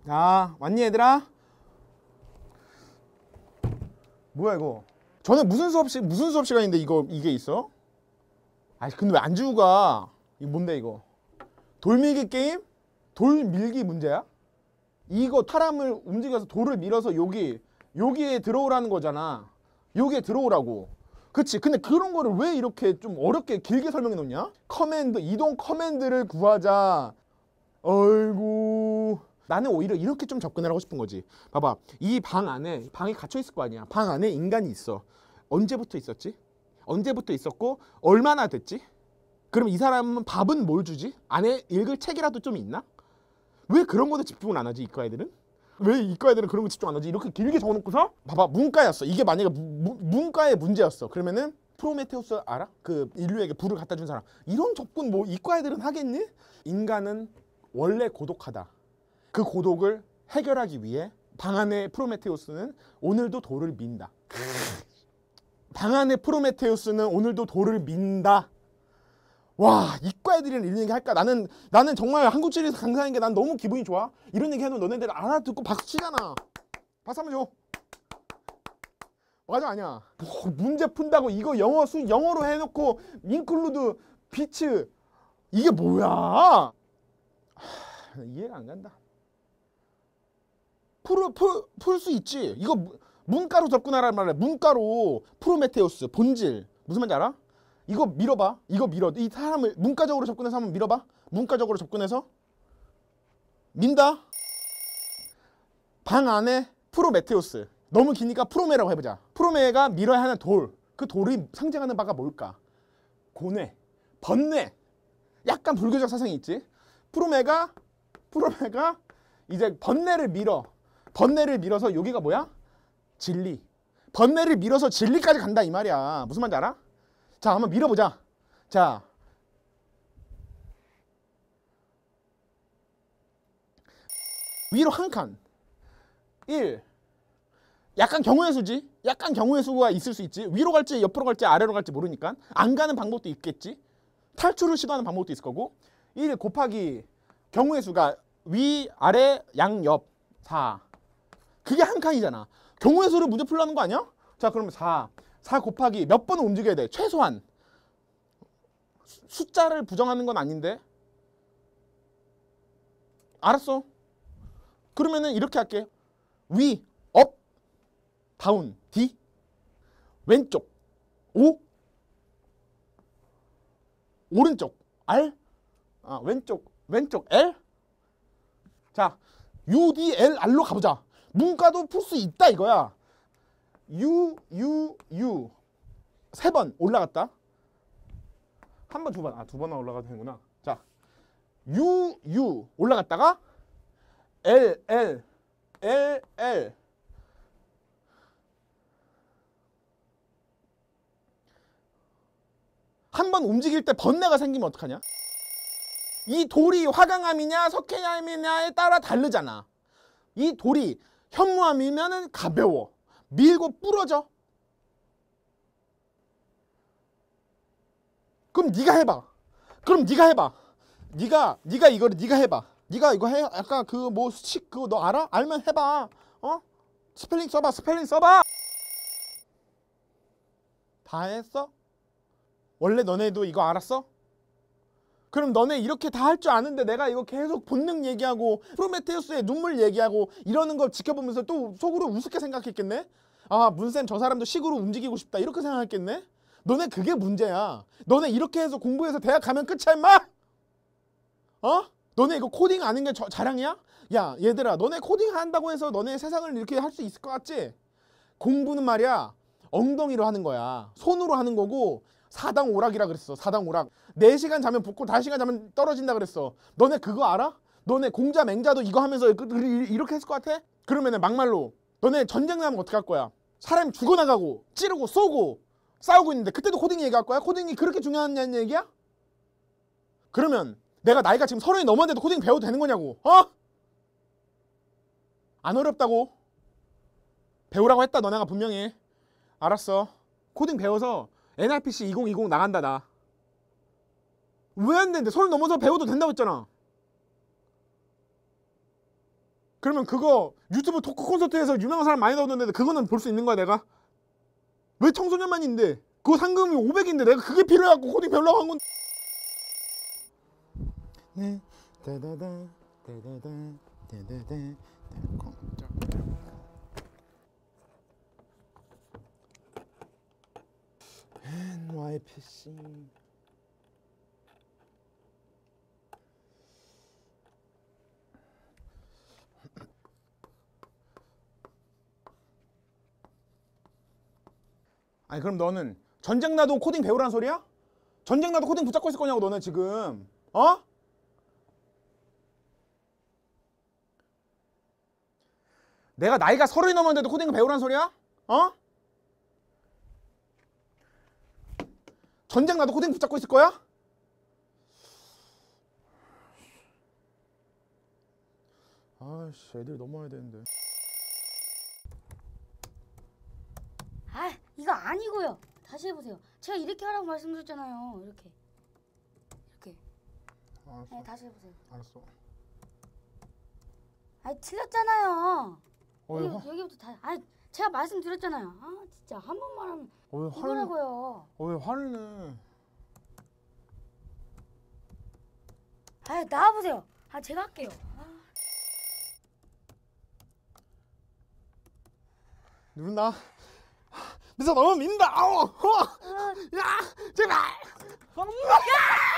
자, 왔니 얘들아? 뭐야 이거? 전에 무슨 수업 시간인데 이게 있어? 아 근데 왜 안 주고 가? 이거 뭔데 이거? 돌밀기 게임? 돌밀기 문제야? 이거 사람을 움직여서 돌을 밀어서 여기에 들어오라는 거잖아. 여기에 들어오라고. 그치? 근데 그런 거를 왜 이렇게 좀 어렵게 길게 설명해 놓냐? 이동 커맨드를 구하자. 어이구. 나는 오히려 이렇게 좀 접근을 하고 싶은 거지. 봐봐. 이 방 안에, 방이 갇혀 있을 거 아니야. 방 안에 인간이 있어. 언제부터 있었지? 언제부터 있었고 얼마나 됐지? 그럼 이 사람은 밥은 뭘 주지? 안에 읽을 책이라도 좀 있나? 왜 그런 거에 집중을 안 하지, 이과 애들은? 왜 이과 애들은 그런 거 집중 안 하지? 이렇게 길게 적어놓고서 봐봐, 문과였어. 이게 만약에 문과의 문제였어. 그러면은 프로메테우스 알아? 그 인류에게 불을 갖다 준 사람. 이런 접근 뭐 이과 애들은 하겠니? 인간은 원래 고독하다. 그 고독을 해결하기 위해 방 안의 프로메테우스는 오늘도 돌을 민다. 방 안의 프로메테우스는 오늘도 돌을 민다. 와, 이과 애들이랑 이런 얘기 할까? 나는 정말 한국지리에서 강사하는 게 난 너무 기분이 좋아. 이런 얘기 해도 너네들 알아듣고 박수 치잖아. 박수 한번 줘. 맞아, 아니야. 뭐, 문제 푼다고 이거 영어로 해놓고 인클루드 비츠 이게 뭐야? 이해가 안 간다. 풀 수 있지. 이거 문과로 접근하란 말이야. 문과로 프로메테우스 본질 무슨 말인지 알아? 이거 밀어봐. 이거 밀어. 이 사람을 문과적으로 접근해서 한번 밀어봐. 문과적으로 접근해서 민다. 방 안에 프로메테우스. 너무 기니까 프로메라고 해보자. 프로메가 밀어야 하는 돌. 그 돌이 상징하는 바가 뭘까? 고뇌, 번뇌. 약간 불교적 사상이 있지. 프로메가 이제 번뇌를 밀어서 여기가 뭐야? 진리. 번뇌를 밀어서 진리까지 간다 이 말이야. 무슨 말인지 알아? 자, 한번 밀어보자. 자, 위로 한 칸. 1. 약간 경우의 수지. 약간 경우의 수가 있을 수 있지. 위로 갈지 옆으로 갈지 아래로 갈지 모르니까 안 가는 방법도 있겠지. 탈출을 시도하는 방법도 있을 거고. 1 곱하기 경우의 수가 위, 아래, 양, 옆 4. 그게 한 칸이잖아. 경우의 수를 문제 풀라는 거 아니야? 자, 그러면 4 곱하기 몇 번은 움직여야 돼? 최소한. 숫자를 부정하는 건 아닌데. 알았어. 그러면은 이렇게 할게. 위, 업, 다운, D. 왼쪽, O. 오른쪽, R. 왼쪽, L. 자, U, D, L, R로 가보자. 문과도 풀 수 있다 이거야. U. 3번 올라갔다. 한 번, 두 번. 두 번은 올라가도 되는구나. 자, U 올라갔다가 L. 한 번 움직일 때 번뇌가 생기면 어떡하냐? 이 돌이 화강암이냐 석회암이냐에 따라 다르잖아. 이 돌이 현무암이면은 가벼워. 밀고 부러져. 그럼 네가 해봐. 네가 이거를 네가 해봐. 네가 이거 해. 아까 그 뭐 수칙 그거 너 알아? 알면 해봐. 어? 스펠링 써봐. 다 했어? 원래 너네도 이거 알았어? 그럼 너네 이렇게 다 할 줄 아는데 내가 이거 계속 본능 얘기하고 프로메테우스의 눈물 얘기하고 이러는 걸 지켜보면서 또 속으로 우습게 생각했겠네? 아, 문쌤 저 사람도 식으로 움직이고 싶다 이렇게 생각했겠네? 너네 그게 문제야. 너네 이렇게 해서 공부해서 대학 가면 끝이야 임마? 어? 너네 이거 코딩 아는 게 자랑이야? 야, 얘들아, 너네 코딩 한다고 해서 너네 세상을 이렇게 할 수 있을 것 같지? 공부는 말이야 엉덩이로 하는 거야. 손으로 하는 거고 사당 오락이라 그랬어. 사당 오락. 4시간 자면 붙고 5시간 자면 떨어진다 그랬어. 너네 그거 알아? 너네 공자 맹자도 이거 하면서 이렇게 했을 것 같아? 그러면은 막말로 너네 전쟁 나면 어떡할 거야? 사람이 죽어나가고 찌르고 쏘고 싸우고 있는데 그때도 코딩 얘기할 거야? 코딩이 그렇게 중요한 얘기야? 그러면 내가 나이가 지금 30이 넘었는데도 코딩 배워도 되는 거냐고. 어? 안 어렵다고. 배우라고 했다 너네가 분명히. 알았어. 코딩 배워서 NRPC 2020 나간다 나. 왜 안 되는데? 30 넘어서 배워도 된다고 했잖아. 그러면 그거 유튜브 토크 콘서트에서 유명한 사람 많이 나오는데 그거는 볼 수 있는 거야 내가? 왜 청소년만인데? 그거 상금이 500인데 내가 그게 필요해갖고 코딩 배우려고 한 건데. 네, 다다다, 다다다, 다다다, NYPC. 아니 그럼 너는 전쟁 나도 코딩 배우라는 소리야? 전쟁 나도 코딩 붙잡고 있을 거냐고 너는 지금. 어? 내가 나이가 30이 넘었는데도 코딩 배우라는 소리야? 어? 전쟁 나도 코딩 붙잡고 있을 거야? 아씨 애들 넘어야 되는데. 아, 이거 아니고요. 다시 해보세요. 제가 이렇게 하라고 말씀드렸잖아요. 이렇게. 알았어. 네, 다시 해보세요. 알았어. 아니, 틀렸잖아요. 왜 여기부터 다. 아니, 제가 말씀드렸잖아요. 아, 진짜 한 번만 하면 왜 화를 이거라고요. 왜 화를 내? 아, 나와보세요. 아, 제가 할게요. 누른다. 미서 너무 민다. 야, 제발.